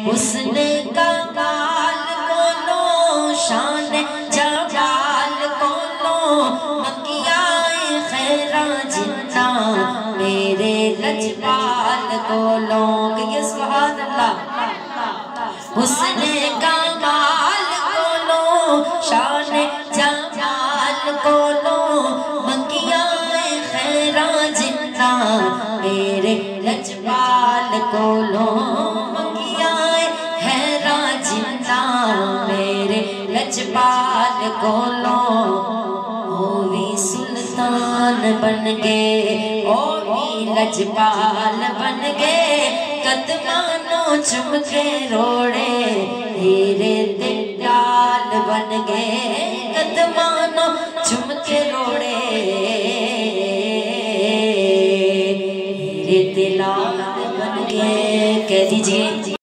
उसने कमाल को लो शान जमाल को लो मकियाए खैरा जिन्ना मेरे लजपाल को लो। ये सुभान अल्लाह। उसने कमाल को लो शान जमाल को लो मकियाए खैरा जिन्ना मेरे लजपाल को लो मकियाए खैरा जिन्ना मेरे लजपाल को लो। ओ भी सुल्तान बन गए ओ भी लजपाल बन गए कदमानो चुम के रोड़े हीरे ते डाल बन गए कदमानो चुम के रोड़े हीरे ते लाल बन गए। कह दीजिए